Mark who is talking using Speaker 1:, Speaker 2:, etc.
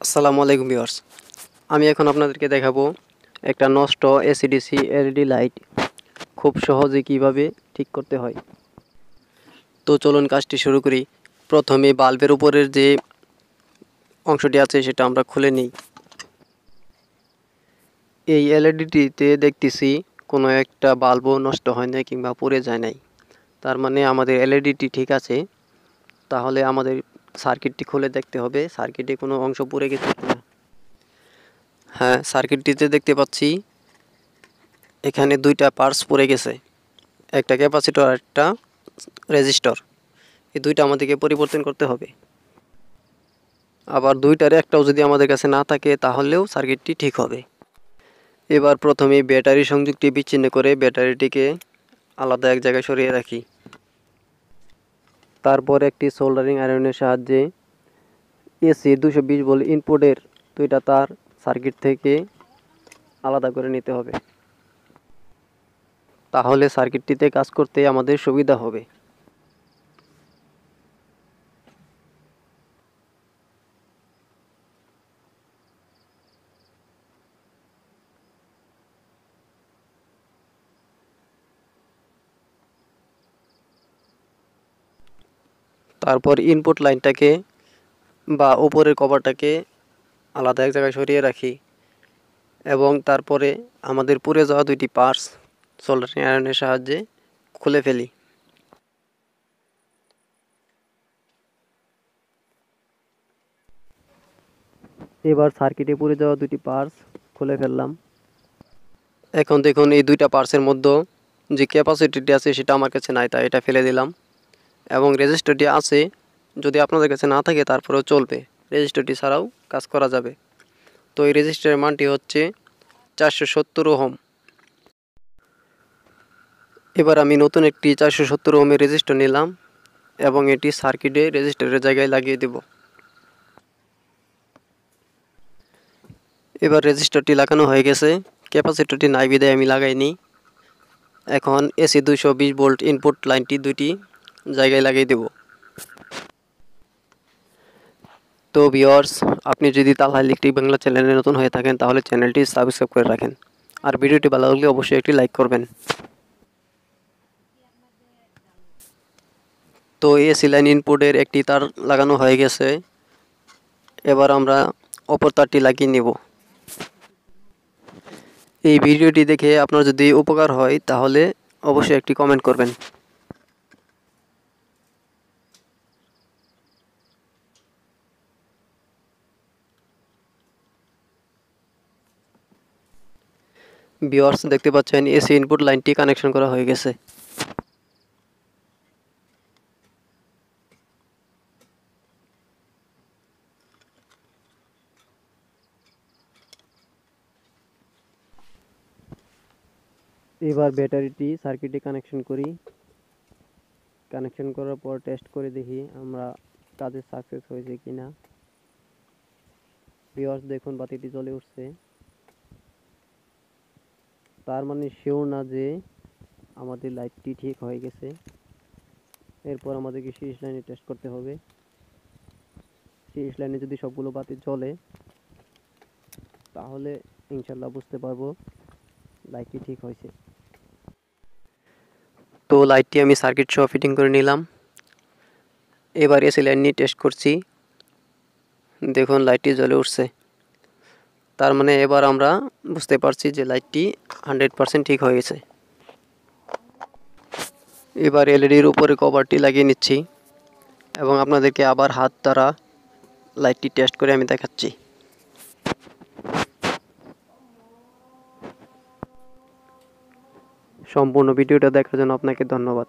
Speaker 1: আসসালামু আলাইকুম ভিউয়ার্স। আমি এখন আপনাদেরকে দেখাবো একটা নষ্ট এসিডিসি এলইডি লাইট খুব সহজে কিভাবে ঠিক করতে হয়। তো চলুন কাজটি শুরু করি। প্রথমে বাল্বের উপরের যে অংশটি আছে সেটা আমরা খুলে নিই। এই এলইডিটিতে দেখতেছি কোনো একটা বাল্বও নষ্ট হয় নাই কিংবা পুড়ে যায় নাই। তার মানে আমাদের এলইডিটি ঠিক আছে। তাহলে আমাদের সার্কিটটি খুলে দেখতে হবে সার্কিটে কোনো অংশ পুড়ে গেছে কিনা। হ্যাঁ, সার্কিটটিতে দেখতে পাচ্ছি এখানে দুইটা পার্টস পড়ে গেছে, একটা ক্যাপাসিটর আর একটা রেজিস্টর। এই দুইটা আমাদেরকে পরিবর্তন করতে হবে। আবার দুইটার একটাও যদি আমাদের কাছে না থাকে তাহলেও সার্কিটটি ঠিক হবে। এবার প্রথমে ব্যাটারি সংযোগটি বিচ্ছিন্ন করে ব্যাটারিটিকে আলাদা এক জায়গায় সরিয়ে রাখি। তারপর একটি সোল্ডারিং আয়রনের সাহায্যে এসি 220 ভোল্ট ইনপুটের দুইটা তার সার্কিট থেকে আলাদা করে নিতে হবে। তাহলে সার্কিটটিতে কাজ করতে আমাদের সুবিধা হবে। তারপর ইনপুট লাইনটাকে বা উপরের কভারটাকে আলাদা এক জায়গায় সরিয়ে রাখি এবং তারপরে আমাদের পুড়ে যাওয়া দুইটি পার্টস সোল্ডারিং আয়রনের সাহায্যে খুলে ফেলি। এবার সার্কিটে পুড়ে যাওয়া দুটি পার্টস খুলে ফেললাম। এখন দেখুন এই দুইটা পার্টসের মধ্যে যে ক্যাপাসিটিটি আছে সেটা আমার কাছে নাই, তাই এটা ফেলে দিলাম। এবং রেজিস্টারটি আছে, যদি আপনাদের কাছে না থাকে তারপরেও চলবে, রেজিস্টারটি ছাড়াও কাজ করা যাবে। তো এই রেজিস্টারের মানটি হচ্ছে 470 ওহম। এবার আমি নতুন একটি 470 ওহমের রেজিস্টার নিলাম এবং এটি সার্কিটে রেজিস্টারের জায়গায় লাগিয়ে দেব। এবার রেজিস্টারটি লাগানো হয়ে গেছে, ক্যাপাসিটরটি নাই বিধায় আমি লাগাইনি। এখন এসি 220 ভোল্ট ইনপুট লাইনটি দুইটি জায়গায় লাগিয়ে দেব। তো ভিউয়ার্স, আপনি যদি তালহা ইলেকট্রিক বাংলা চ্যানেলে নতুন হয়ে থাকেন তাহলে চ্যানেলটি সাবস্ক্রাইব করে রাখেন, আর ভিডিওটি ভালো লাগলে অবশ্যই একটি লাইক করবেন। তো এসি লাইন ইনপুটের একটি তার লাগানো হয়ে গেছে, এবার আমরা অপর তারটি লাগিয়ে নেব। এই ভিডিওটি দেখে আপনার যদি উপকার হয় তাহলে অবশ্যই একটি কমেন্ট করবেন। ভিউয়ার্স, দেখতে পাচ্ছেন এসি ইনপুট লাইনটি কানেকশন করা হয়ে গেছে। এবার ব্যাটারিটি সার্কিটে কানেকশন করি। কানেকশন করার পর টেস্ট করে দেখি আমরা কাজে সাকসেস হয়েছে কিনা। ভিউয়ার্স, দেখুন বাতিটি জ্বলে উঠছে, তার মানে শিওর না যে আমাদের লাইটটি ঠিক হয়ে গেছে। এরপর আমাদেরকে সিরিজ লাইনে টেস্ট করতে হবে। সিরিজ লাইনে যদি সবগুলো বাতি জ্বলে তাহলে ইনশাল্লাহ বুঝতে পারবো লাইটটি ঠিক হয়েছে। তো লাইটটি আমি সার্কিট সহ ফিটিং করে নিলাম। এবার এসি লাইন নিয়ে টেস্ট করছি, দেখুন লাইটটি জ্বলে উঠছে। তার মানে এবার আমরা বুঝতে পারছি যে লাইটটি 100% ঠিক হয়ে গেছে। এবার এলইডির উপরে কভারটি লাগিয়ে নিচ্ছি এবং আপনাদেরকে আবার হাত দ্বারা লাইটটি টেস্ট করে আমি দেখাচ্ছি। সম্পূর্ণ ভিডিওটা দেখার জন্য আপনাকে ধন্যবাদ।